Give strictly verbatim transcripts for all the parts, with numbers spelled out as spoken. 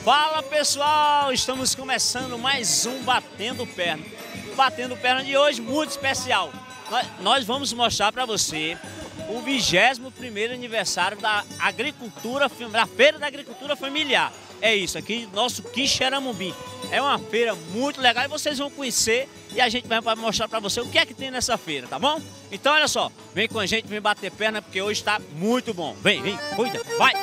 Fala pessoal, estamos começando mais um Batendo Perna. Batendo Perna de hoje muito especial. Nós vamos mostrar para você o vigésimo primeiro aniversário da agricultura, da Feira da Agricultura Familiar. É isso, aqui nosso Quixeramobim. É uma feira muito legal e vocês vão conhecer e a gente vai mostrar para você o que é que tem nessa feira, tá bom? Então olha só, vem com a gente, vem bater perna porque hoje está muito bom. Vem, vem, cuida, vai!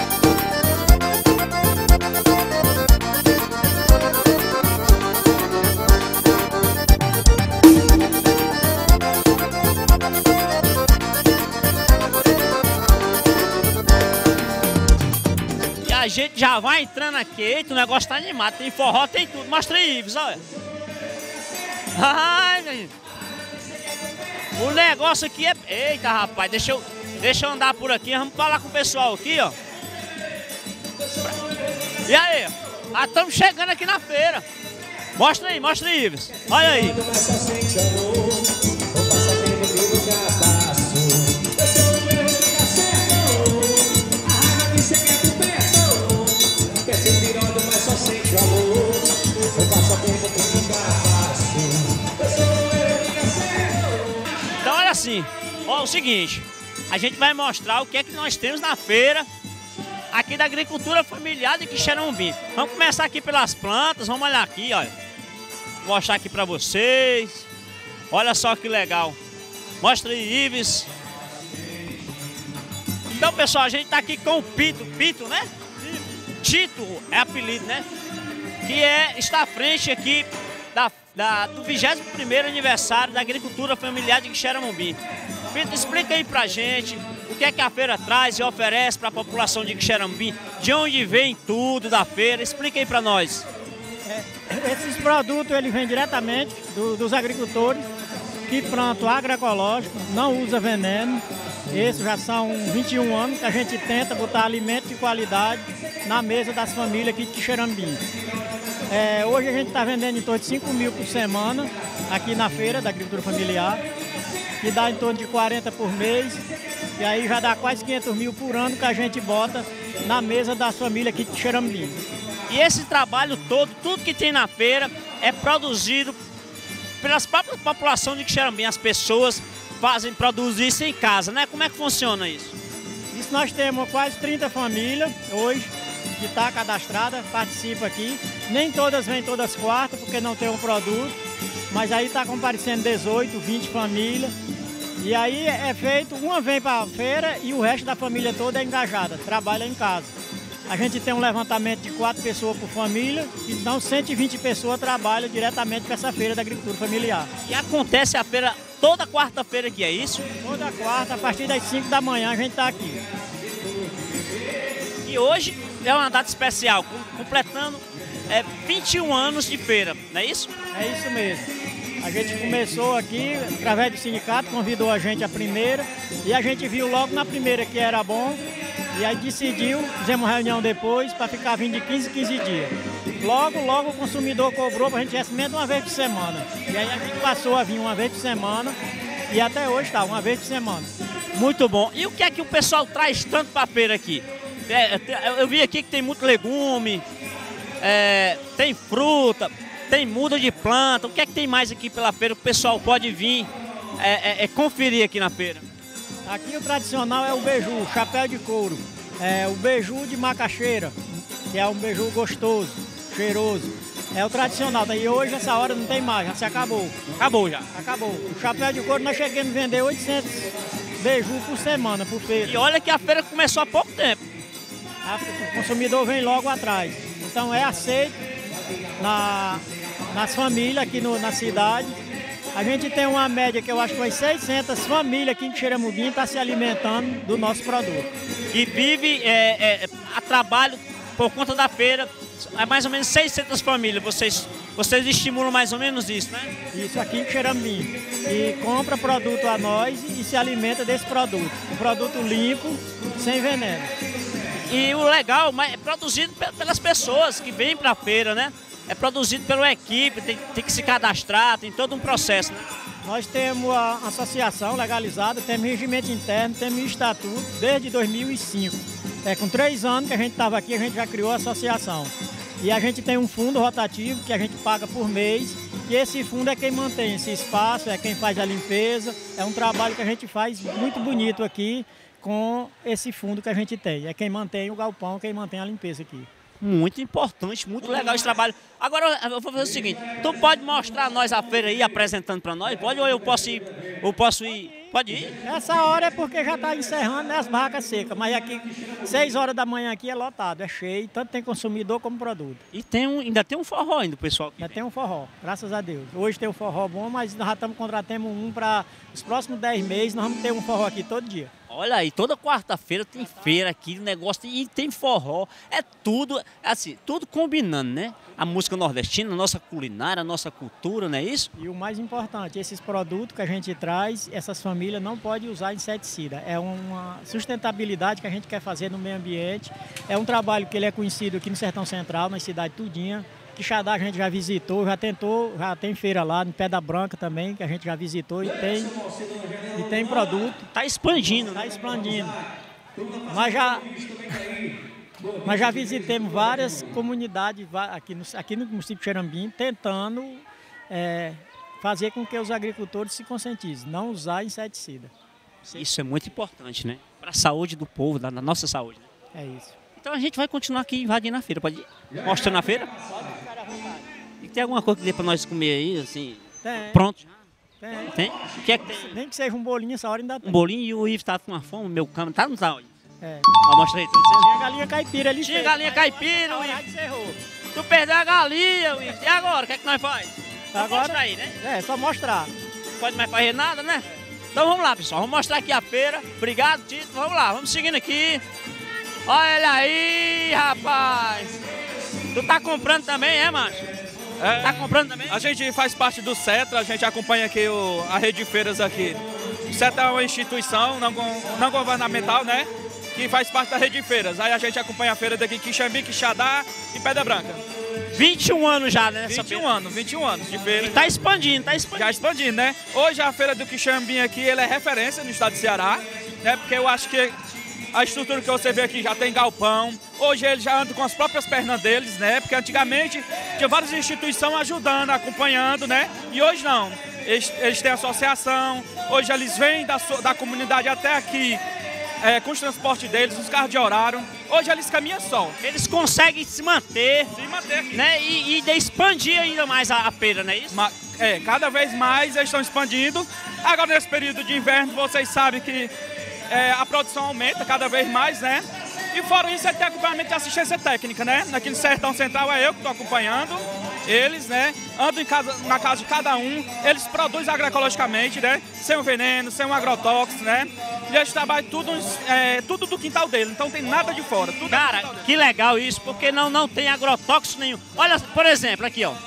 A gente já vai entrando aqui, eita, o negócio tá animado, tem forró, tem tudo. Mostra aí, Ives, olha. Ai, menino. O negócio aqui é... Eita, rapaz, deixa eu, deixa eu andar por aqui, vamos falar com o pessoal aqui, ó. E aí, ah, estamos chegando aqui na feira. Mostra aí, mostra aí, Ives. Olha aí. Então olha assim, ó, o seguinte, a gente vai mostrar o que é que nós temos na feira aqui da agricultura familiar de Quixeramobim. Vamos começar aqui pelas plantas, vamos olhar aqui, olha. Vou mostrar aqui pra vocês. Olha só que legal. Mostra aí, Ives. Então pessoal, a gente tá aqui com o Pito, Pito, né? Tito é apelido, né? Que é, está à frente aqui da, da, do vigésimo primeiro aniversário da agricultura familiar de Quixeramobim. Pito, explica aí pra gente o que é que a feira traz e oferece para a população de Quixeramobim, de onde vem tudo da feira, explica aí pra nós. É, esses produtos ele vêm diretamente do, dos agricultores que plantam agroecológico, não usa veneno. Esses já são vinte e um anos que a gente tenta botar alimento de qualidade na mesa das famílias aqui de Quixeramobim. É, hoje a gente está vendendo em torno de cinco mil por semana aqui na feira da agricultura familiar, que dá em torno de quarenta por mês, e aí já dá quase quinhentos mil por ano que a gente bota na mesa das famílias aqui de Quixeramobim. E esse trabalho todo, tudo que tem na feira é produzido pelas próprias população de Quixeramobim, as pessoas fazem produzir isso em casa, né? Como é que funciona isso? Isso nós temos quase trinta famílias hoje que está cadastrada, participa aqui. Nem todas vêm todas quartas porque não tem um produto, mas aí está comparecendo dezoito, vinte famílias. E aí é feito, uma vem para a feira e o resto da família toda é engajada, trabalha em casa. A gente tem um levantamento de quatro pessoas por família, então cento e vinte pessoas trabalham diretamente com essa feira da agricultura familiar. E acontece a feira toda quarta-feira aqui, é isso? Toda quarta, a partir das cinco da manhã a gente está aqui. E hoje é uma data especial, completando é, vinte e um anos de feira, não é isso? É isso mesmo. A gente começou aqui, através do sindicato, convidou a gente a primeira, e a gente viu logo na primeira que era bom, e aí decidiu, fizemos uma reunião depois, para ficar vindo de quinze em quinze dias. Logo, logo o consumidor cobrou para a gente recebimento uma vez por semana. E aí a gente passou a vir uma vez por semana, e até hoje está, uma vez por semana. Muito bom. E o que é que o pessoal traz tanto para a feira aqui? É, eu vi aqui que tem muito legume, é, tem fruta, tem muda de planta. O que é que tem mais aqui pela feira que o pessoal pode vir é, é, é conferir aqui na feira? Aqui o tradicional é o beiju, o chapéu de couro. É o beiju de macaxeira, que é um beiju gostoso, cheiroso. É o tradicional. E hoje, essa hora, não tem mais, já se acabou. Acabou já? Acabou. O chapéu de couro nós chegamos a vender oitocentos beiju por semana, por feira. E olha que a feira começou há pouco tempo. O consumidor vem logo atrás. Então é aceito na, nas famílias aqui no, na cidade. A gente tem uma média que eu acho que umas seiscentas famílias aqui em Quixeramobim estão se alimentando do nosso produto. E vive é, é, a trabalho por conta da feira, é mais ou menos seiscentas famílias. Vocês, vocês estimulam mais ou menos isso, né? Isso aqui em Quixeramobim. E compra produto a nós e se alimenta desse produto. Um produto limpo, sem veneno. E o legal é produzido pelas pessoas que vêm para a feira, né? É produzido pela equipe, tem, tem que se cadastrar, tem todo um processo, né? Nós temos a associação legalizada, temos regimento interno, temos estatuto desde dois mil e cinco. É, com três anos que a gente estava aqui, a gente já criou a associação. E a gente tem um fundo rotativo que a gente paga por mês. E esse fundo é quem mantém esse espaço, é quem faz a limpeza. É um trabalho que a gente faz muito bonito aqui com esse fundo que a gente tem. É quem mantém o galpão, quem mantém a limpeza aqui. Muito importante, muito legal esse trabalho. Agora eu vou fazer o seguinte, tu pode mostrar a nós a feira aí, apresentando para nós? Pode ou eu posso ir? Eu posso ir? Pode ir? Essa hora é porque já está encerrando, né, as barracas secas, mas aqui, seis horas da manhã aqui é lotado, é cheio, tanto tem consumidor como produto. E tem um, ainda tem um forró ainda, pessoal. Ainda tem um forró, graças a Deus. Hoje tem um forró bom, mas nós já estamos contratando um para os próximos dez meses, nós vamos ter um forró aqui todo dia. Olha aí, toda quarta-feira tem feira aqui, negócio, e tem forró, é tudo, assim, tudo combinando, né? A música nordestina, a nossa culinária, a nossa cultura, não é isso? E o mais importante, esses produtos que a gente traz, essas famílias não podem usar inseticida. É uma sustentabilidade que a gente quer fazer no meio ambiente. É um trabalho que ele é conhecido aqui no Sertão Central, na cidade tudinha. Quixadá a gente já visitou, já tentou, já tem feira lá, no Pedra Branca também, que a gente já visitou e tem, e tem produto. Está expandindo. Está expandindo. Mas já, mas já visitemos várias comunidades aqui no, aqui no município de Xerambim, tentando é, fazer com que os agricultores se conscientizem, não usar inseticida. Isso é muito importante, né? Para a saúde do povo, da nossa saúde. Né? É isso. Então a gente vai continuar aqui invadindo a feira, pode ir? Mostrando a feira? E tem alguma coisa que dê para nós comer aí, assim? Tem. Pronto? Tem. Tem? O que é que tem? Nem que seja um bolinho, essa hora ainda tem. Um bolinho e o Ives tá com uma fome, meu câmera tá, não tá? Olha. É. Ó, mostra aí. Tu Tinha galinha caipira ali. Tinha galinha caipira, Ives. Tu perdeu a galinha, Ives. E agora, o que é que nós faz? Agora, mostra aí, né? É, só mostrar. Não pode mais fazer nada, né? Então vamos lá, pessoal. Vamos mostrar aqui a feira. Obrigado, Tito. Vamos lá, vamos seguindo aqui. Olha aí, rapaz. Tu tá comprando também, é, macho? É, tá comprando também? A gente faz parte do CETRA, a gente acompanha aqui o, a rede de feiras aqui. O CETRA é uma instituição não, não governamental, né? Que faz parte da rede de feiras. Aí a gente acompanha a feira daqui, Quixambi, Quixadá e Pedra Branca. vinte e um anos já, né? Nessa vinte e um feira. anos, vinte e um anos de feira. E tá expandindo, tá expandindo. Já expandindo, né? Hoje a feira do Quixambi aqui, ele é referência no estado de Ceará, né? Porque eu acho que a estrutura que você vê aqui já tem galpão. Hoje eles já andam com as próprias pernas deles, né? Porque antigamente tinha várias instituições ajudando, acompanhando, né? E hoje não. Eles, eles têm associação. Hoje eles vêm da, da comunidade até aqui é, com os transportes deles, os carros de horário. Hoje eles caminham só. Eles conseguem se manter, Se manter aqui. né? E, e expandir ainda mais a, a feira, não é isso? Ma é, cada vez mais eles estão expandindo. Agora nesse período de inverno, vocês sabem que É, a produção aumenta cada vez mais, né? E fora isso, é ter acompanhamento de assistência técnica, né? Naquele Sertão Central é eu que estou acompanhando eles, né? Ando em casa, na casa de cada um, eles produzem agroecologicamente, né? Sem o veneno, sem o agrotóxico, né? E eles trabalham tudo, é, tudo do quintal dele, então não tem nada de fora. Tudo Cara, que legal isso, porque não, não tem agrotóxico nenhum. Olha, por exemplo, aqui, ó.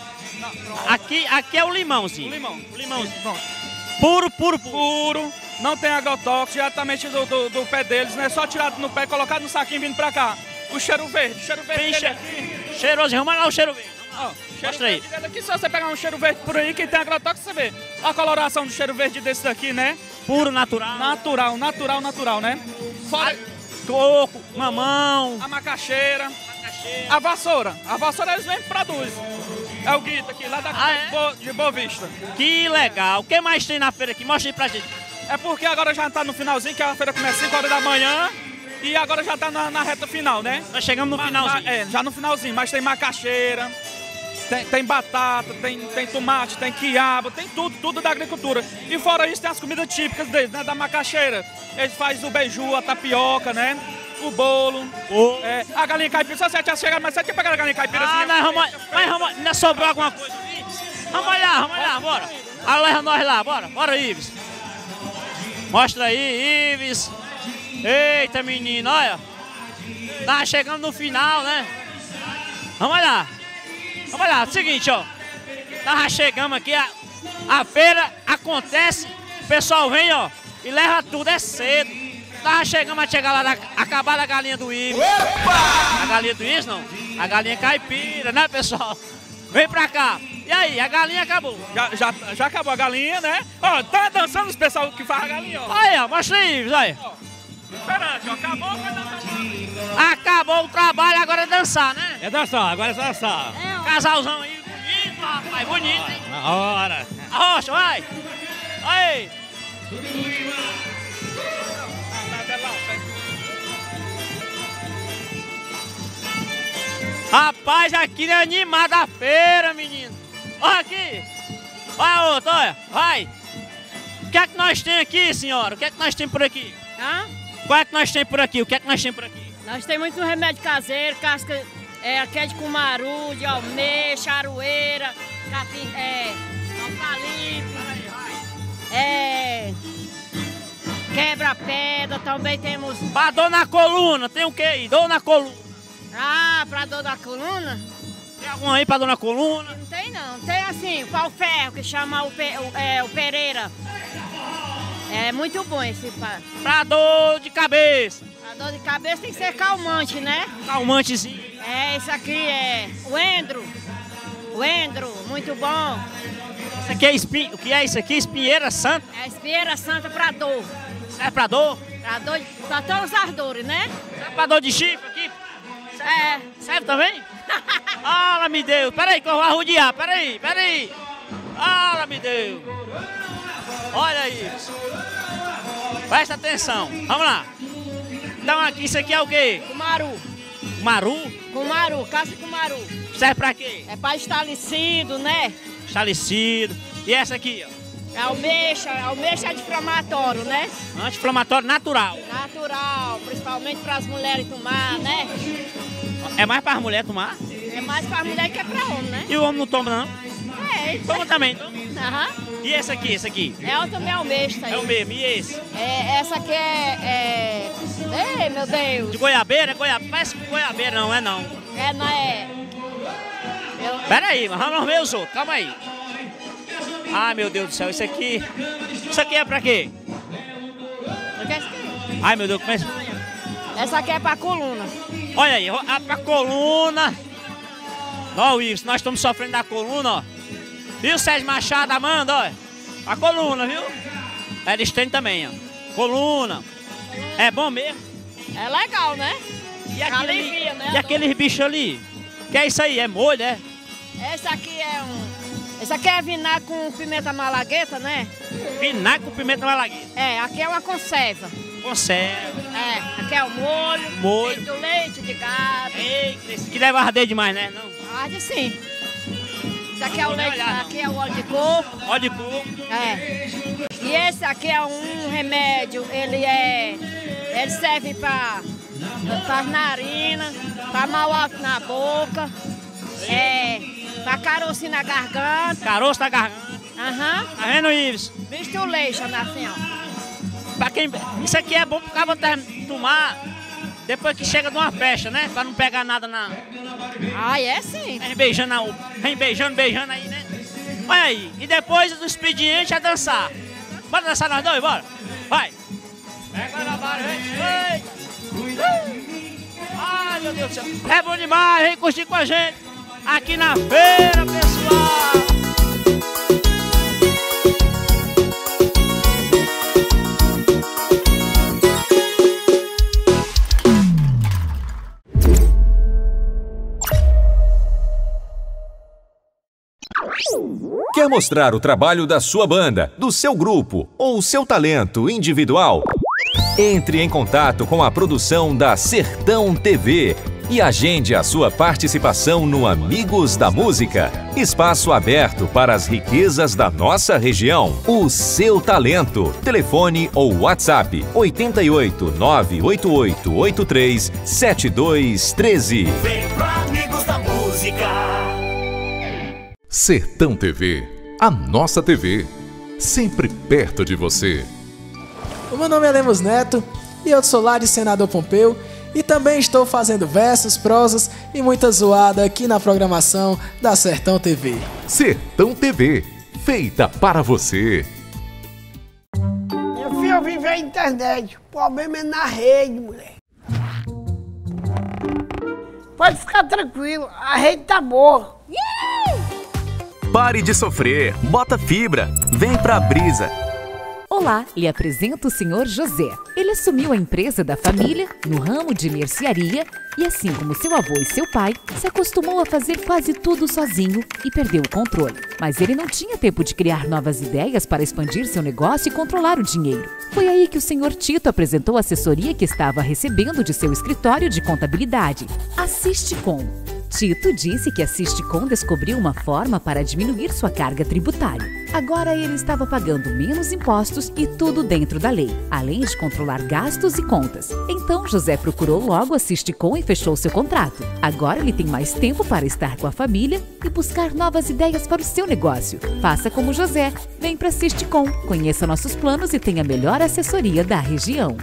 Aqui, aqui é o limãozinho. O limão. O limãozinho. Pronto. Puro, puro, puro. Puro, não tem agrotóxico, diretamente do, do, do pé deles, né? Só tirado no pé, colocado no saquinho vindo pra cá. O cheiro verde, o cheiro verde Bem dele che... aqui. cheirosinho. Vamos lá o cheiro verde. Ó, Mostra aí. Verde aqui, se você pegar um cheiro verde por aí, que tem agrotóxico, você vê a coloração do cheiro verde desse daqui, né? Puro, natural. Natural, natural, natural, né? Fora Coco, mamão. a macaxeira, a vassoura. A vassoura eles mesmos produzem. É o Guita aqui, lá da Ah, é? Bo- de Boa Vista. Que legal. O que mais tem na feira aqui? Mostra aí pra gente. É porque agora já tá no finalzinho, que a feira começa cinco horas da manhã e agora já tá na, na reta final, né? Nós chegamos no Ma- finalzinho. ma- é, já no finalzinho, mas tem macaxeira, tem, tem batata, tem, tem tomate, tem quiabo, tem tudo, tudo da agricultura. E fora isso tem as comidas típicas deles, né? Da macaxeira. Eles fazem o beiju, a tapioca, né? O bolo, Oh. é, a galinha caipira. Só você tinha chegado, mas você tinha pegado a galinha caipira Ah, assim. nós vamos, mas vamos, ainda sobrou alguma coisa ali? Vamos olhar, vamos olhar, bora. Ah, leva nós lá, bora, bora, Ives. Mostra aí, Ives. Eita, menino, olha. Tá chegando no final, né? Vamos olhar. Vamos olhar, seguinte, ó. Nós chegamos aqui, a, a feira acontece, o pessoal vem, ó, e leva tudo, é cedo. Nós chegamos a chegar lá, na, acabar a galinha do Ives. A galinha do Ives, não? A galinha caipira, né, pessoal? Vem pra cá. E aí, a galinha acabou. Já, já, já acabou a galinha, né? Ó, tá dançando os pessoal que faz a galinha, ó. Aí, ó, mostra aí, Ives, olha. Esperante, ó. Acabou, vai dançar. Acabou o trabalho, agora é dançar, né? É dançar, agora é dançar. É, casalzão aí, bonito, rapaz, bonito, hein? Na hora. Arrocha, vai! Aí! Rapaz, aqui é animada a feira, menino. Olha aqui. Olha outro, olha. Vai. O que é que nós temos aqui, senhora? O que é que nós temos por aqui? Hã? Qual é que nós temos por aqui? O que é que nós temos por aqui? Nós temos muito remédio caseiro, casca, é, aqui é de cumaru, de almeja, aroeira, capim, é, alcalipto, é, quebra-pedra, também temos... Pra dor na coluna, tem o que aí? Dor na coluna. Ah, pra dor da coluna? Tem algum aí pra dor na coluna? Não tem não, tem assim, pau-ferro, que chama o, pe, o, é, o Pereira. É muito bom esse pá. Pra dor de cabeça. Pra dor de cabeça tem que ser calmante, né? Calmantezinho. É, esse aqui é o Endro. O Endro, muito bom. Isso aqui é espinho. O que é isso aqui? Espinheira santa? É espinheira santa pra dor. Serve pra dor? Pra, dor, pra todas as dores, né? Serve pra dor de chifre aqui? É. Serve também? Ah, me deu. Peraí que eu vou arrodear. Peraí, peraí. Ah, me deu. Olha isso. Presta atenção. Vamos lá. Então aqui, isso aqui é o quê? Cumaru. Maru? Cumaru, casca de cumaru. Serve pra quê? É pra estalecido, né? Estalecido. E essa aqui, ó? Almeja, almeja é anti-inflamatório, né? Anti-inflamatório natural. Natural, principalmente para as mulheres tomar, né? É mais para as mulheres tomar? É mais para as mulheres que é para homem, né? E o homem não toma, não? É. Toma também, toma. Aham. E esse aqui, esse aqui? É o também almeja aí. É o mesmo, e esse? É, essa aqui é, é... Ei, meu Deus. De goiabeira? É goiabeira? Parece que goiabeira não, é não. É, não é... Eu... Pera aí, mas vamos ver os outros, calma aí. Ai, meu Deus do céu, isso aqui... Isso aqui é pra quê? O que é isso aqui? Ai, meu Deus, começa... Essa aqui é pra coluna. Olha aí, a pra coluna. Ó, Wilson, nós estamos sofrendo da coluna, ó. Viu, Sérgio Machado, Amanda, ó. A coluna, viu? Eles têm também, ó. Coluna. É bom mesmo. É legal, né? E aquele, alivia, né? E aqueles bichos ali? Que é isso aí? É molho, é? Esse aqui é um... Esse aqui é vinagre com pimenta malagueta, né? Vinagre com pimenta malagueta. É, aqui é uma conserva. Conserva. É, aqui é o molho. Molho. Leite do leite de gado. Eita, esse aqui deve arder demais, né? Não? Arde sim. Isso aqui é Não o vou leite, olhar, não. aqui é o óleo de coco. Óleo de coco. É. E esse aqui é um remédio, ele é... Ele serve para as narinas, para mal alto na boca, é, para caroço na garganta. Caroço na garganta. Aham. Tá vendo isso? Visto o leite, assim, ó. Pra quem... Isso aqui é bom pro cara tomar depois que chega de uma festa, né? Pra não pegar nada na... Ah, é sim. Vem beijando, a... vem beijando, beijando aí, né? Olha aí. E depois do expediente é dançar. Bora dançar nós dois, bora? Vai. Pega na barra, vem. Ai, meu Deus do céu. É bom demais, vem curtir com a gente aqui na feira, pessoal. Quer mostrar o trabalho da sua banda, do seu grupo ou seu talento individual? Entre em contato com a produção da Sertão T V e agende a sua participação no Amigos da Música. Espaço aberto para as riquezas da nossa região. O seu talento. Telefone ou WhatsApp oito oito nove oito oito oito três sete dois um três. Vem pro Amigos da Música. Sertão T V, a nossa T V, sempre perto de você. O meu nome é Lemos Neto e eu sou lá de Senador Pompeu e também estou fazendo versos, prosas e muita zoada aqui na programação da Sertão T V. Sertão T V, feita para você. Meu filho, eu vivo a internet, o problema é na rede, mulher. Pode ficar tranquilo, a rede tá boa. Pare de sofrer, bota fibra, vem pra Brisa. Olá, lhe apresento o senhor José. Ele assumiu a empresa da família no ramo de mercearia e, assim como seu avô e seu pai, se acostumou a fazer quase tudo sozinho e perdeu o controle. Mas ele não tinha tempo de criar novas ideias para expandir seu negócio e controlar o dinheiro. Foi aí que o senhor Tito apresentou a assessoria que estava recebendo de seu escritório de contabilidade, a Sisticom. Tito disse que a Sisticom descobriu uma forma para diminuir sua carga tributária. Agora ele estava pagando menos impostos e tudo dentro da lei, além de controlar gastos e contas. Então José procurou logo a Sisticom e fechou seu contrato. Agora ele tem mais tempo para estar com a família e buscar novas ideias para o seu negócio. Faça como José, vem para a Sisticom, conheça nossos planos e tenha a melhor assessoria da região.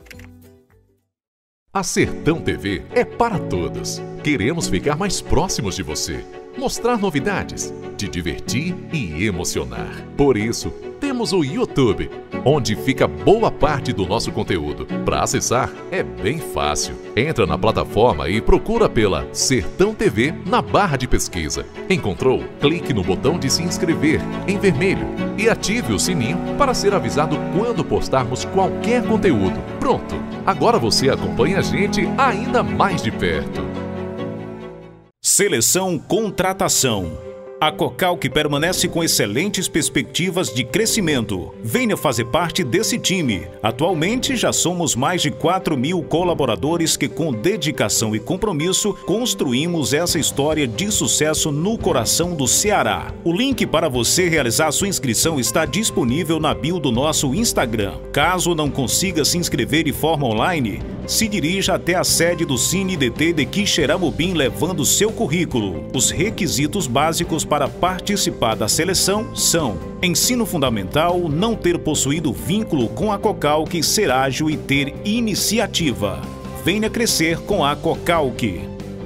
A Sertão T V é para todos. Queremos ficar mais próximos de você, mostrar novidades, te divertir e emocionar. Por isso, temos o YouTube, onde fica boa parte do nosso conteúdo. Para acessar, é bem fácil. Entra na plataforma e procura pela Sertão T V na barra de pesquisa. Encontrou? Clique no botão de se inscrever, em vermelho, e ative o sininho para ser avisado quando postarmos qualquer conteúdo. Pronto! Agora você acompanha a gente ainda mais de perto. Seleção Contratação. A Cocalc permanece com excelentes perspectivas de crescimento. Venha fazer parte desse time. Atualmente já somos mais de quatro mil colaboradores que, com dedicação e compromisso, construímos essa história de sucesso no coração do Ceará. O link para você realizar sua inscrição está disponível na bio do nosso Instagram. Caso não consiga se inscrever de forma online, se dirija até a sede do Cine D T de Quixeramobim levando seu currículo. Os requisitos básicos para participar da seleção são: ensino fundamental, não ter possuído vínculo com a Cocalc, ser ágil e ter iniciativa. Venha crescer com a Cocalc.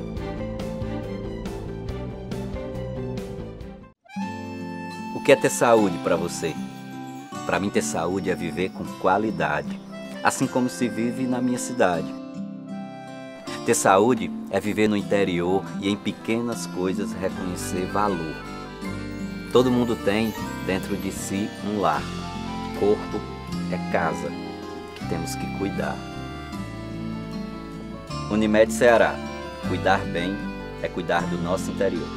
O que é ter saúde para você? Para mim, ter saúde é viver com qualidade, assim como se vive na minha cidade. Ter saúde é viver no interior e em pequenas coisas reconhecer valor. Todo mundo tem dentro de si um lar. Corpo é casa, que temos que cuidar. Unimed Ceará. Cuidar bem é cuidar do nosso interior.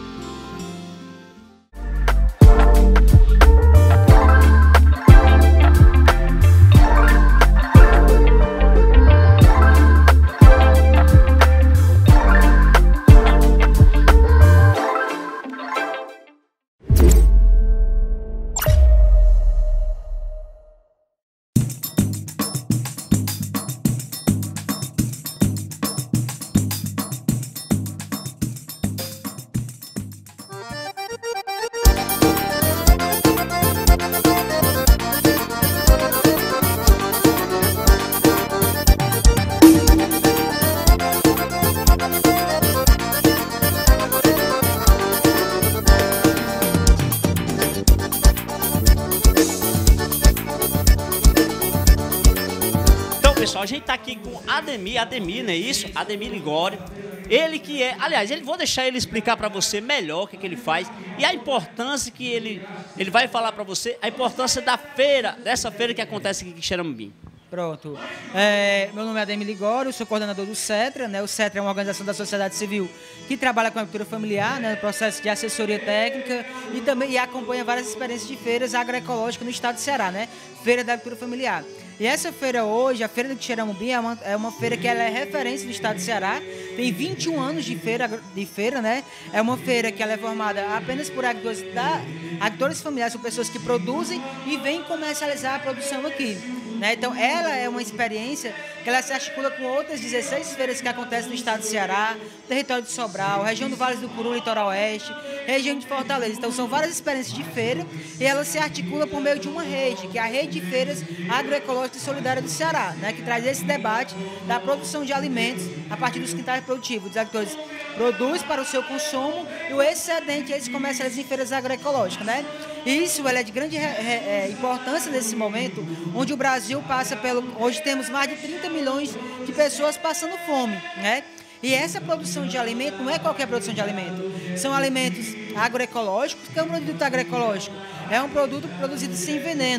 Pessoal, a gente tá aqui com Ademir, Ademir, não é isso? Ademir Ligório. Ele que é, aliás, ele, vou deixar ele explicar para você melhor o que, que ele faz e a importância que ele, ele vai falar para você, a importância da feira, dessa feira que acontece aqui em Quixeramobim. Pronto. É, meu nome é Ademir Ligório, sou coordenador do CETRA, né? O CETRA é uma organização da sociedade civil que trabalha com a agricultura familiar, né? No processo de assessoria técnica e também e acompanha várias experiências de feiras agroecológicas no estado do Ceará, né? Feira da agricultura familiar. E essa feira hoje, a Feira do Quixeramobim, é uma, é uma feira que ela é referência no estado do Ceará. Tem vinte e um anos de feira, de feira, né? É uma feira que ela é formada apenas por agricultores, da, agricultores familiares, são pessoas que produzem e vêm comercializar a produção aqui. Né? Então, ela é uma experiência que ela se articula com outras dezesseis feiras que acontecem no estado do Ceará, território de Sobral, região do Vale do Curu, litoral oeste, região de Fortaleza. Então, são várias experiências de feira e ela se articula por meio de uma rede, que é a Rede de Feiras Agroecológicas e Solidárias do Ceará, né? Que traz esse debate da produção de alimentos a partir dos quintais produtivos. Os agricultores produzem para o seu consumo e o excedente eles comercializam em feiras agroecológicas, né? E isso ela é de grande é, importância nesse momento, onde o Brasil passa pelo... Hoje temos mais de trinta milhões de pessoas passando fome, né? E essa produção de alimento não é qualquer produção de alimento. São alimentos agroecológicos. O que é um produto agroecológico? É um produto produzido sem veneno.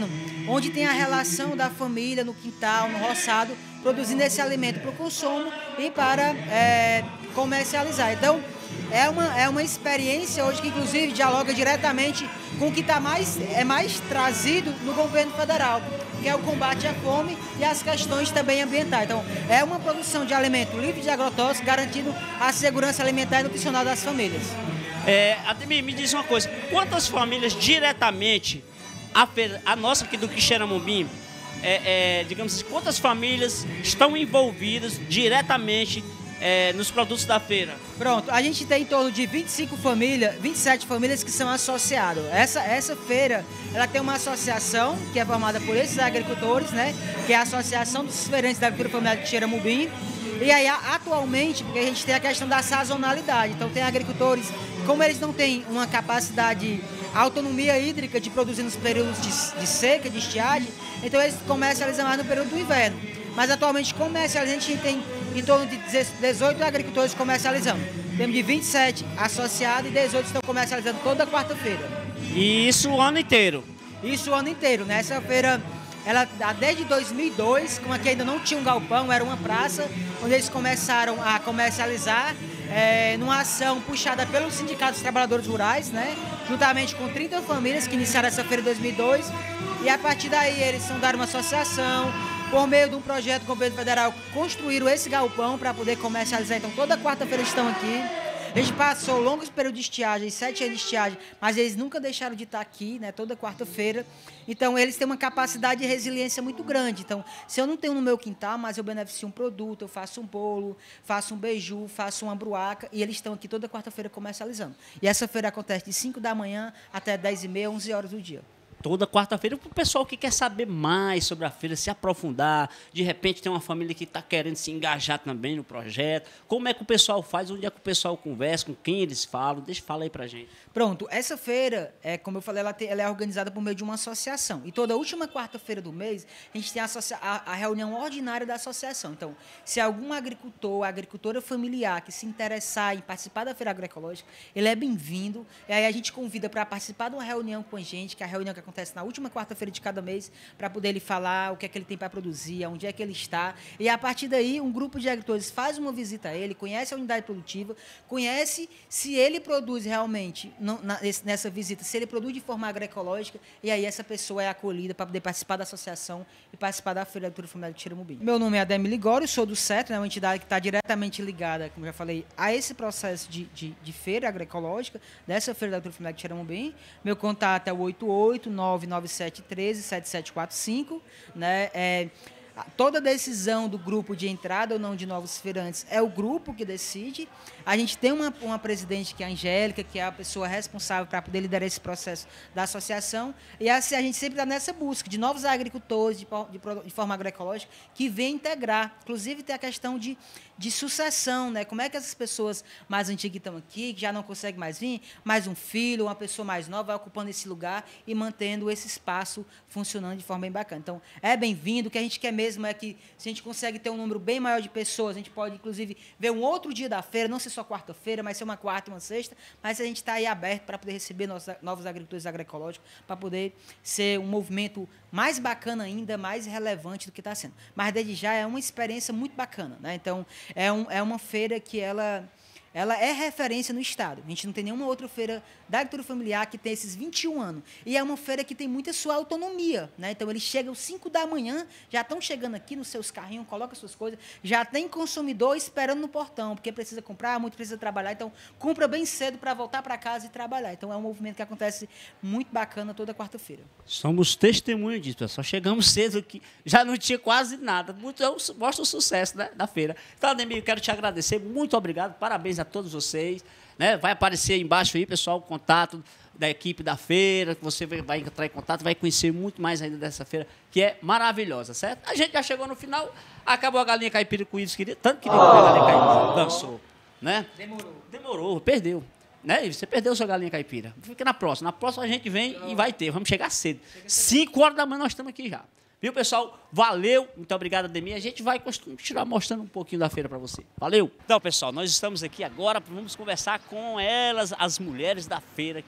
onde tem a relação da família no quintal, no roçado, produzindo esse alimento para o consumo e para é, comercializar. Então, é uma, é uma experiência hoje que, inclusive, dialoga diretamente com o que tá mais, é mais trazido no governo federal, que é o combate à fome e as questões também ambientais. Então, é uma produção de alimento livre de agrotóxicos, garantindo a segurança alimentar e nutricional das famílias. É, Ademir, me diz uma coisa, quantas famílias diretamente, a, feira, a nossa aqui do Quixeramobim, é, é, digamos assim, quantas famílias estão envolvidas diretamente é, nos produtos da feira? Pronto, a gente tem em torno de vinte e cinco famílias, vinte e sete famílias que são associadas. Essa, essa feira, ela tem uma associação que é formada por esses agricultores, né? Que é a Associação dos Feirantes da Agricultura Familiar de Quixeramobim. E aí, atualmente, porque a gente tem a questão da sazonalidade, então tem agricultores, como eles não têm uma capacidade, autonomia hídrica de produzir nos períodos de, de seca, de estiagem, então eles comercializam mais no período do inverno. Mas atualmente comercializando, a gente tem em torno de dezoito agricultores comercializando. Temos de vinte e sete associados e dezoito estão comercializando toda quarta-feira. E isso o ano inteiro? Isso o ano inteiro, né? Essa feira, ela desde dois mil e dois, como aqui ainda não tinha um galpão, era uma praça, onde eles começaram a comercializar, é, numa ação puxada pelo Sindicato dos Trabalhadores Rurais, né? Juntamente com trinta famílias que iniciaram essa feira em dois mil e dois, e a partir daí eles fundaram uma associação, por meio de um projeto do governo federal, construíram esse galpão para poder comercializar. Então, toda quarta-feira estão aqui. A gente passou longos períodos de estiagem, sete anos de estiagem, mas eles nunca deixaram de estar aqui, né, toda quarta-feira. Então, eles têm uma capacidade de resiliência muito grande. Então, se eu não tenho no meu quintal, mas eu beneficio um produto, eu faço um bolo, faço um beiju, faço uma bruaca, e eles estão aqui toda quarta-feira comercializando. E essa feira acontece de cinco da manhã até dez e meia, onze horas do dia. Toda quarta-feira, para o pessoal que quer saber mais sobre a feira, se aprofundar, de repente tem uma família que está querendo se engajar também no projeto, como é que o pessoal faz, onde é que o pessoal conversa, com quem eles falam, deixa, fala aí para a gente. Pronto, essa feira, é, como eu falei, ela, tem, ela é organizada por meio de uma associação, e toda última quarta-feira do mês, a gente tem a, a, a reunião ordinária da associação. Então, se algum agricultor, agricultora familiar que se interessar em participar da feira agroecológica, ele é bem-vindo, e aí a gente convida para participar de uma reunião com a gente, que é a reunião que acontece na última quarta-feira de cada mês, para poder ele falar o que é que ele tem para produzir, onde é que ele está. E a partir daí, um grupo de agricultores faz uma visita a ele, conhece a unidade produtiva, conhece se ele produz realmente, não, na, nessa visita, se ele produz de forma agroecológica, e aí essa pessoa é acolhida para poder participar da associação e participar da Feira da Agricultura Familiar de Quixeramobim. Meu nome é Ademir Ligório, sou do CETRA, né, uma entidade que está diretamente ligada, como já falei, a esse processo de, de, de feira agroecológica, dessa Feira da Agricultura Familiar de Quixeramobim. Meu contato é o oito oito nove nove sete um três sete sete quatro cinco, né? É, toda decisão do grupo de entrada ou não de novos feirantes é o grupo que decide. A gente tem uma, uma presidente que é a Angélica, que é a pessoa responsável para poder liderar esse processo da associação. E assim, a gente sempre está nessa busca de novos agricultores de, de, de forma agroecológica que vêm integrar. Inclusive, tem a questão de, de sucessão, né? Como é que essas pessoas mais antigas que estão aqui, que já não conseguem mais vir, mais um filho, uma pessoa mais nova, vai ocupando esse lugar e mantendo esse espaço funcionando de forma bem bacana. Então, é bem-vindo. O que a gente quer mesmo é que, se a gente consegue ter um número bem maior de pessoas, a gente pode, inclusive, ver um outro dia da feira, não ser só quarta-feira, mas ser uma quarta e uma sexta, mas a gente está aí aberto para poder receber nossos, novos agricultores agroecológicos, para poder ser um movimento mais bacana ainda, mais relevante do que está sendo. Mas, desde já, é uma experiência muito bacana, né? Então, é, um, é uma feira que ela... ela é referência no estado. A gente não tem nenhuma outra feira da agricultura familiar que tem esses vinte e um anos. E é uma feira que tem muita sua autonomia, né? Então, eles chegam às cinco da manhã, já estão chegando aqui nos seus carrinhos, colocam suas coisas, já tem consumidor esperando no portão, porque precisa comprar, muito precisa trabalhar. Então, compra bem cedo para voltar para casa e trabalhar. Então, é um movimento que acontece muito bacana toda quarta-feira. Somos testemunhos disso, pessoal. Chegamos cedo aqui, já não tinha quase nada. Muito, mostra o sucesso, né, da feira. Então, Ademir, eu quero te agradecer. Muito obrigado. Parabéns a todos vocês, né? Vai aparecer aí embaixo aí, pessoal, o contato da equipe da feira, que você vai entrar em contato, vai conhecer muito mais ainda dessa feira, que é maravilhosa, certo? A gente já chegou no final, acabou a galinha caipira com isso, queria, tanto queria comer a galinha caipira, dançou, né? Demorou. Demorou, perdeu. Né? E você perdeu sua galinha caipira. Fica na próxima. Na próxima a gente vem e vai ter. Vamos chegar cedo. cinco horas da manhã nós estamos aqui já. Viu, pessoal? Valeu. Muito obrigado, Ademir. A gente vai continuar mostrando um pouquinho da feira para você. Valeu. Então, pessoal, nós estamos aqui agora. Vamos conversar com elas, as mulheres da feira aqui,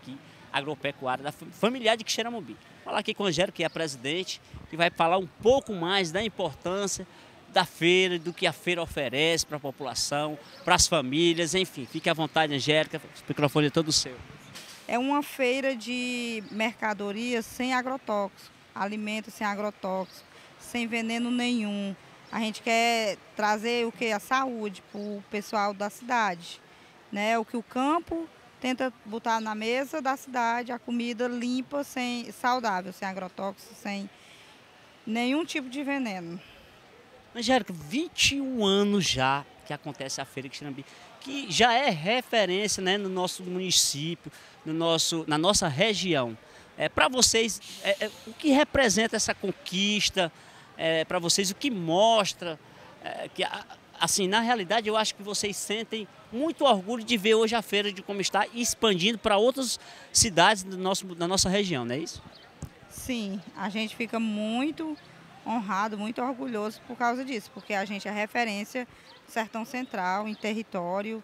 agropecuária da familiar de Quixeramobim. Vou falar aqui com a Angélica, que é a presidente, que vai falar um pouco mais da importância da feira, do que a feira oferece para a população, para as famílias, enfim. Fique à vontade, Angélica, o microfone é todo seu. É uma feira de mercadorias sem agrotóxico, alimentos sem agrotóxico, sem veneno nenhum. A gente quer trazer o que? A saúde para o pessoal da cidade, né? O que o campo tenta botar na mesa da cidade, a comida limpa, sem, saudável, sem agrotóxico, sem nenhum tipo de veneno. Angélica, vinte e um anos já que acontece a Feira de Quixeramobim, que já é referência, né, no nosso município, no nosso, na nossa região. É, para vocês, é, é, o que representa essa conquista? É, para vocês, o que mostra? É, que, assim, na realidade, eu acho que vocês sentem muito orgulho de ver hoje a feira de como está expandindo para outras cidades do nosso, da nossa região, não é isso? Sim, a gente fica muito honrado, muito orgulhoso por causa disso, porque a gente é referência no Sertão Central, em território,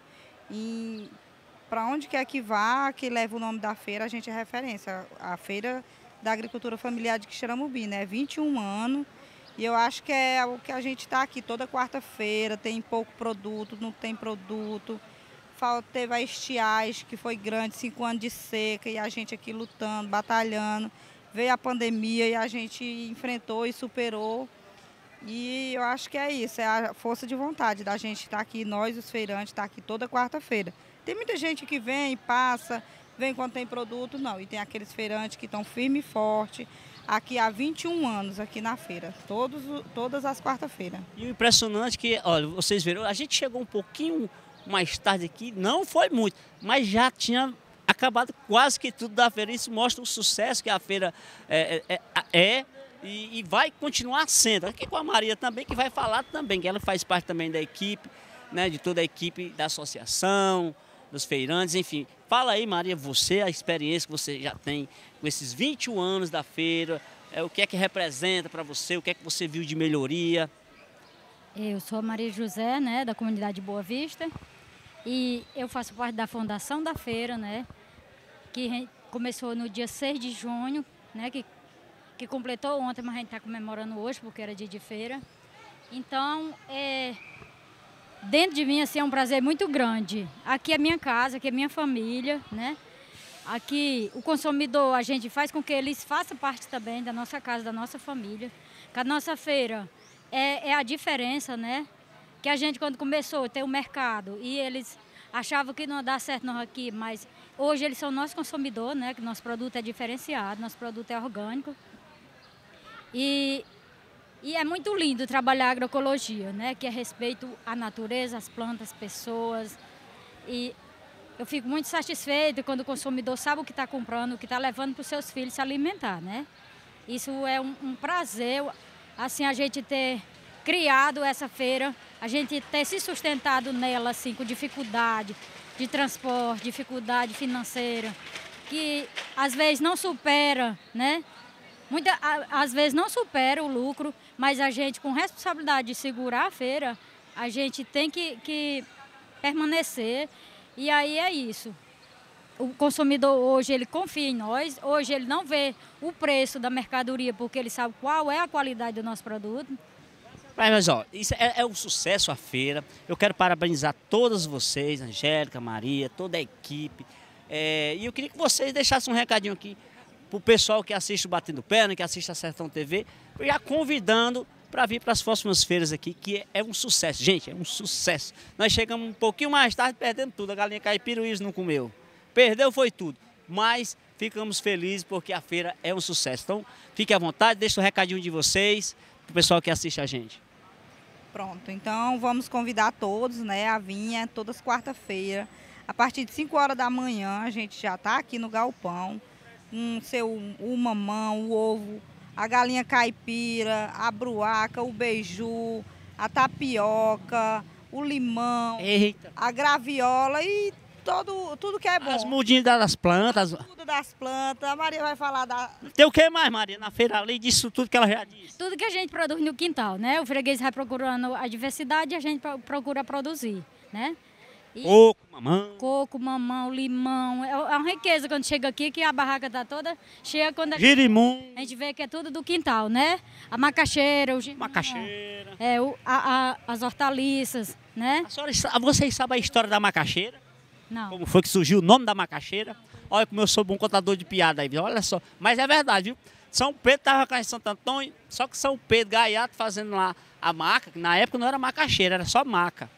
e para onde quer que vá, que leva o nome da feira, a gente é referência. A Feira da Agricultura Familiar de Quixeramobim, né? vinte e um anos, e eu acho que é o que a gente está aqui toda quarta-feira, tem pouco produto, não tem produto. Teve a estiagem, que foi grande, cinco anos de seca, e a gente aqui lutando, batalhando. Veio a pandemia e a gente enfrentou e superou. E eu acho que é isso, é a força de vontade da gente estar aqui, nós os feirantes, estar aqui toda quarta-feira. Tem muita gente que vem, passa, vem quando tem produto, não. E tem aqueles feirantes que estão firme e forte, aqui há vinte e um anos, aqui na feira, todos, todas as quarta-feiras. E o impressionante é que, olha, vocês viram, a gente chegou um pouquinho mais tarde aqui, não foi muito, mas já tinha acabado quase que tudo da feira. Isso mostra o sucesso que a feira é, é, é e, e vai continuar sendo. Aqui com a Maria também, que vai falar também, que ela faz parte também da equipe, né, de toda a equipe da associação, dos feirantes, enfim. Fala aí, Maria, você, a experiência que você já tem com esses vinte e um anos da feira, é, o que é que representa para você, o que é que você viu de melhoria? Eu sou a Maria José, né, da comunidade Boa Vista, e eu faço parte da fundação da feira, né, que começou no dia seis de junho, né, que, que completou ontem, mas a gente está comemorando hoje, porque era dia de feira. Então, é... dentro de mim, assim, é um prazer muito grande. Aqui é minha casa, aqui é minha família, né? Aqui o consumidor, a gente faz com que eles façam parte também da nossa casa, da nossa família. Que a nossa feira é, é a diferença, né? Que a gente, quando começou, tem o mercado e eles achavam que não ia dar certo nós aqui, mas hoje eles são nosso consumidor, né? Que nosso produto é diferenciado, nosso produto é orgânico. E... E é muito lindo trabalhar a agroecologia, né? Que é respeito à natureza, às plantas, às pessoas. E eu fico muito satisfeita quando o consumidor sabe o que está comprando, o que está levando para os seus filhos se alimentar, né? Isso é um, um prazer, assim, a gente ter criado essa feira, a gente ter se sustentado nela, assim, com dificuldade de transporte, dificuldade financeira, que às vezes não supera, né? Muita, às vezes não supera o lucro, mas a gente, com responsabilidade de segurar a feira, a gente tem que, que permanecer. E aí é isso. O consumidor hoje, ele confia em nós, hoje ele não vê o preço da mercadoria, porque ele sabe qual é a qualidade do nosso produto. Mas, ó, isso é, é um sucesso a feira. Eu quero parabenizar todas vocês, Angélica, Maria, toda a equipe. É, e eu queria que vocês deixassem um recadinho aqui para o pessoal que assiste o Batendo Perna, que assiste a Sertão T V, já convidando para vir para as próximas feiras aqui, que é, é um sucesso. Gente, é um sucesso. Nós chegamos um pouquinho mais tarde, perdendo tudo. A galinha caipira, o Iris não comeu. Perdeu foi tudo. Mas ficamos felizes porque a feira é um sucesso. Então, fique à vontade, deixe o recadinho de vocês, para o pessoal que assiste a gente. Pronto, então vamos convidar todos, né, a vir todas as quarta-feira. A partir de cinco horas da manhã, a gente já está aqui no galpão. Um, seu, o mamão, o ovo, a galinha caipira, a bruaca, o beiju, a tapioca, o limão, eita, a graviola e todo, tudo que é bom. As mudinhas das plantas. Tudo das plantas. A Maria vai falar da... Tem o que mais, Maria, na feira, além disso tudo que ela já disse? Tudo que a gente produz no quintal, né? O freguês vai procurando a diversidade e a gente procura produzir, né? E Coco, mamão. Coco, mamão, limão. É é uma riqueza quando chega aqui, que a barraca tá toda cheia. Quando a, Girimum. a gente vê que é tudo do quintal, né? A macaxeira, o girimum. Macaxeira. É, o, a, a, as hortaliças, né? A senhora, sa- vocês sabem a história da macaxeira? Não. Como foi que surgiu o nome da macaxeira? Olha como eu sou bom contador de piada aí, viu? Olha só. Mas é verdade, viu? São Pedro estava com a Santo Antônio, só que São Pedro Gaiato fazendo lá a maca, que na época não era macaxeira, era só maca.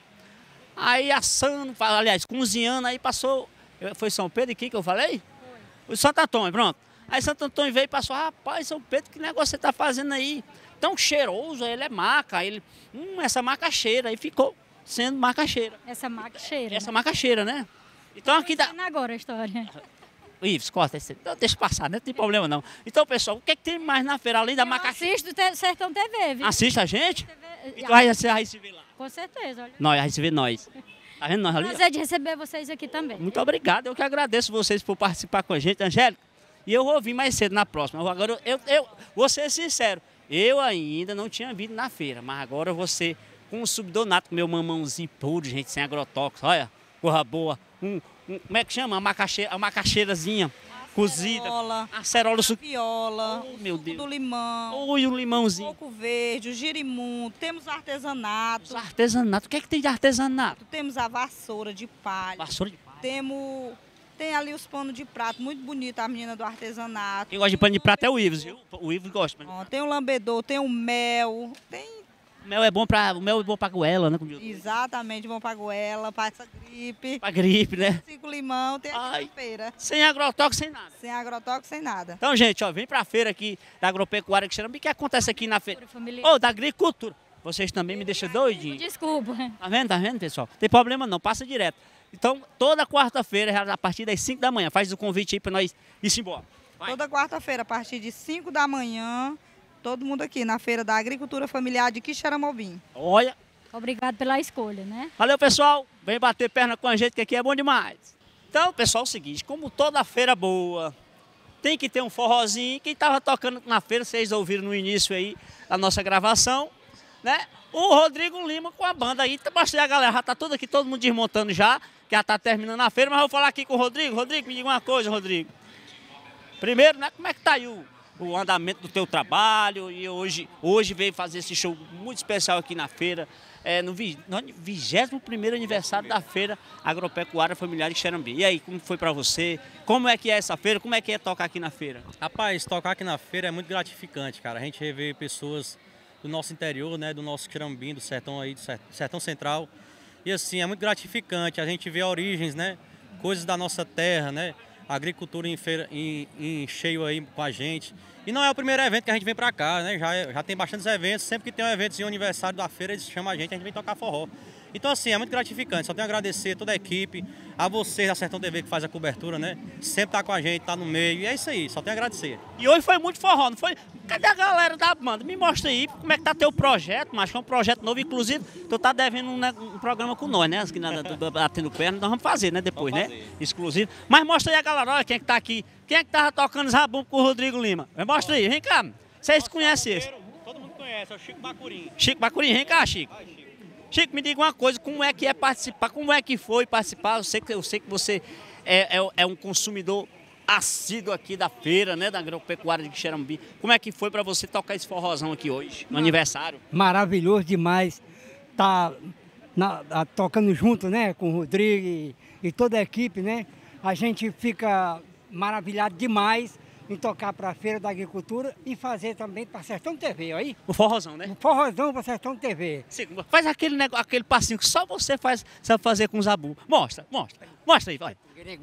Aí assando, aliás, cozinhando, aí passou, foi São Pedro e quem que eu falei? Foi. O Santo Antônio, pronto. Aí Santo Antônio veio e passou, rapaz, São Pedro, que negócio você está fazendo aí? Tão cheiroso, ele é maca, ele, hum, essa macaxeira, aí ficou sendo macaxeira. Essa macaxeira. Essa macaxeira, né? Então aqui dá... agora a história. Ives, corta esse. Não, deixa passar, não tem problema não. Então, pessoal, o que, é que tem mais na feira além da macaxeira? Assiste o Sertão T V, viu? Assiste a gente? E tu vai, você vai se ver lá. Com certeza, olha. Nós, vai se ver nós. Tá vendo nós ali? Prazer de receber vocês aqui também. Muito obrigado, eu que agradeço vocês por participar com a gente, Angélica. E eu vou vir mais cedo na próxima. Agora, eu, eu vou ser sincero, eu ainda não tinha vindo na feira, mas agora eu vou ser com um subdonato, com meu mamãozinho puro, gente, sem agrotóxicos. Olha, corra boa. Um, um, como é que chama? A macaxeira, a macaxeirazinha cozida. Acerola, Acerola, su... viola, oh, meu Deus. do limão, Oi, um limãozinho. coco verde, o girimum, temos artesanato. Artesanato, o que é que tem de artesanato? Temos a vassoura de palha. Vassoura de palha. Temos, tem ali os panos de prato, muito bonito a menina do artesanato. Quem gosta de pano de prata é o Ives, viu? O Ives gosta. Ó, tem o lambedor, tem o mel, tem... O mel é bom para o mel é bom para goela, né? Exatamente, bom para goela, para essa gripe. Para gripe, né? Cinco limão, tem aqui na feira. Sem agrotóxico, sem nada. Sem agrotóxico, sem nada. Então, gente, ó, vem pra feira aqui da Agropecuária de Xerambi. O que acontece aqui na feira? Ô, oh, da agricultura. Vocês também me deixam doidinho. Desculpa. Tá vendo, tá vendo, pessoal? Tem problema não, passa direto. Então, toda quarta-feira, a partir das cinco da manhã, faz o convite aí pra nós ir embora. Vai. Toda quarta-feira, a partir de cinco da manhã, todo mundo aqui na Feira da Agricultura Familiar de Quixeramobim. Olha. Obrigado pela escolha, né? Valeu, pessoal. Vem bater perna com a gente, que aqui é bom demais. Então, pessoal, é o seguinte, como toda feira boa, tem que ter um forrozinho. Quem estava tocando na feira, vocês ouviram no início aí da nossa gravação, né? O Rodrigo Lima com a banda aí. Mostrei a galera, já tá tudo aqui, todo mundo desmontando já, que já tá terminando a feira, mas eu vou falar aqui com o Rodrigo. Rodrigo, me diga uma coisa, Rodrigo. Primeiro, né, como é que tá aí o, o andamento do teu trabalho? E hoje, hoje veio fazer esse show muito especial aqui na feira, é, no vigésimo primeiro aniversário da Feira Agropecuária Familiar de Xerambi. E aí, como foi pra você? Como é que é essa feira? Como é que é tocar aqui na feira? Rapaz, tocar aqui na feira é muito gratificante, cara. A gente revê pessoas do nosso interior, né, do nosso Xerambim, do sertão aí, do sertão central. E assim, é muito gratificante. A gente vê origens, né, coisas da nossa terra, né, a agricultura em, feira, em, em cheio aí com a gente. E não é o primeiro evento que a gente vem pra cá, né, já, já tem bastantes eventos. Sempre que tem um evento de aniversário da feira, eles chamam a gente, a gente vem tocar forró. Então assim, é muito gratificante, só tenho a agradecer a toda a equipe, a vocês da Sertão T V que faz a cobertura, né? Sempre tá com a gente, tá no meio, e é isso aí, só tenho a agradecer. E hoje foi muito forró, não foi? Cadê a galera da banda? Me mostra aí como é que tá teu projeto, mas que é um projeto novo, inclusive tu tá devendo um, né, um programa com nós, né? Aqui na, batendo perna, nós vamos fazer, né? Depois, vamos né? Fazer. Exclusivo. Mas mostra aí a galera, olha quem é que tá aqui. Quem é que tava tocando os rabum com o Rodrigo Lima? Mostra aí, vem cá. Vocês conhecem esse? Todo mundo conhece, é o Chico Bacurim. Chico Bacurim, vem cá, Chico. Vai, Chico. Chico, me diga uma coisa, como é que é participar, como é que foi participar? Eu sei que, eu sei que você é, é, é um consumidor assíduo aqui da feira, né, da Agropecuária de Xerambi. Como é que foi para você tocar esse forrozão aqui hoje, no Mar aniversário? Maravilhoso demais, tá na, a, tocando junto, né, com o Rodrigo e, e toda a equipe, né? A gente fica maravilhado demais em tocar para a Feira da Agricultura e fazer também para Sertão T V, aí. O forrozão, né? O forrozão para Sertão T V. Sim, faz aquele, negócio, aquele passinho que só você faz, sabe fazer com os zabu. Mostra, mostra. Mostra aí, vai.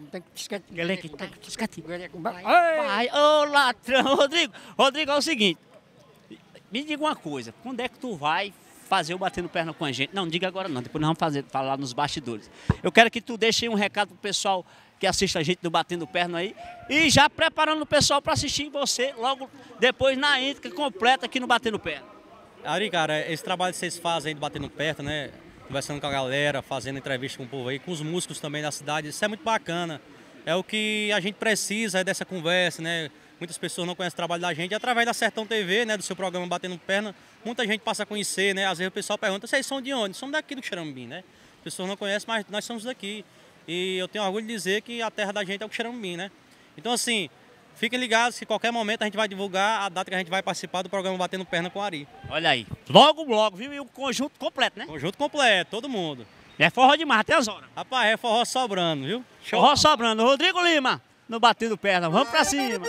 Vai, ô latrão. Rodrigo, Rodrigo, é o seguinte. Me diga uma coisa, quando é que tu vai fazer o Batendo Perna com a gente? Não, não diga agora não, depois nós vamos fazer, falar nos bastidores. Eu quero que tu deixe aí um recado pro pessoal que assiste a gente do Batendo Perna aí, e já preparando o pessoal para assistir você logo depois na íntegra completa aqui no Batendo Perna. Ari, cara, esse trabalho que vocês fazem aí do Batendo Perna, né, conversando com a galera, fazendo entrevista com o povo aí, com os músicos também da cidade, isso é muito bacana. É o que a gente precisa, é dessa conversa, né? Muitas pessoas não conhecem o trabalho da gente, e através da Sertão T V, né, do seu programa Batendo Perna, muita gente passa a conhecer, né? Às vezes o pessoal pergunta, vocês são de onde? Somos daqui do Xerambim, né? O pessoas não conhecem, mas nós somos daqui. E eu tenho orgulho de dizer que a terra da gente é o Xerambim, né? Então, assim, fiquem ligados que a qualquer momento a gente vai divulgar a data que a gente vai participar do programa Batendo Perna com Ari. Olha aí, logo, logo, viu? E o conjunto completo, né? Conjunto completo, todo mundo. É forró demais, até as horas. Rapaz, é forró sobrando, viu? Show. Forró sobrando. Rodrigo Lima, no Batendo Perna. Vamos pra cima.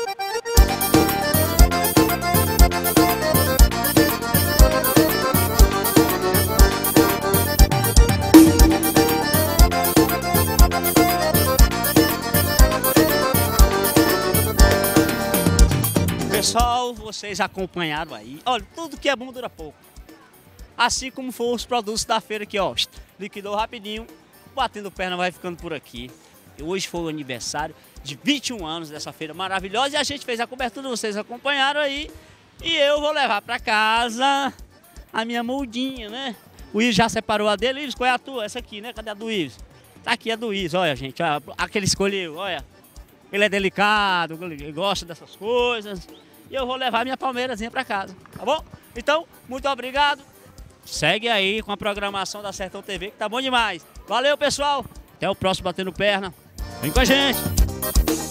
Pessoal, vocês acompanharam aí. Olha, tudo que é bom dura pouco. Assim como foram os produtos da feira aqui, ó. Liquidou rapidinho. Batendo Perna vai ficando por aqui. E hoje foi o aniversário de vinte e um anos dessa feira maravilhosa. E a gente fez a cobertura, vocês acompanharam aí. E eu vou levar pra casa a minha moldinha, né? O Ives já separou a dele. Ives, qual é a tua? Essa aqui, né? Cadê a do Ives? Tá aqui a do Ives, olha, gente. Olha, a que ele escolheu, olha. Ele é delicado, ele gosta dessas coisas. E eu vou levar minha palmeirazinha pra casa, tá bom? Então, muito obrigado. Segue aí com a programação da Sertão T V, que tá bom demais. Valeu, pessoal. Até o próximo Batendo Perna. Vem com a gente.